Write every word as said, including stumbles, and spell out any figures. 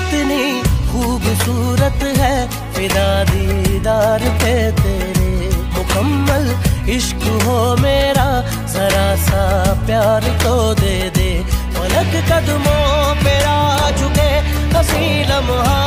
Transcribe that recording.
कितनी खूबसूरत है फिदा दीदार पे तेरे। मुकम्मल इश्क हो मेरा, जरा सा प्यार तो दे दे। पलक कदमों पे आ झुके हंसी लम्हा